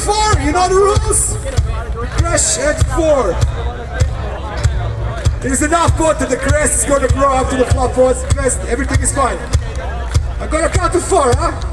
4, you know the rules? Crash at 4. There's enough boat that the crest is going to grow up to the flop boards. Everything is fine. I'm going to count to 4, huh?